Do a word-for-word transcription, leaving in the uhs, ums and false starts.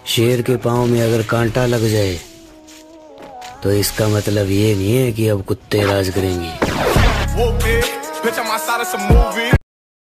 शेर के पाँव में अगर कांटा लग जाए तो इसका मतलब ये नहीं है कि अब कुत्ते राज करेंगे।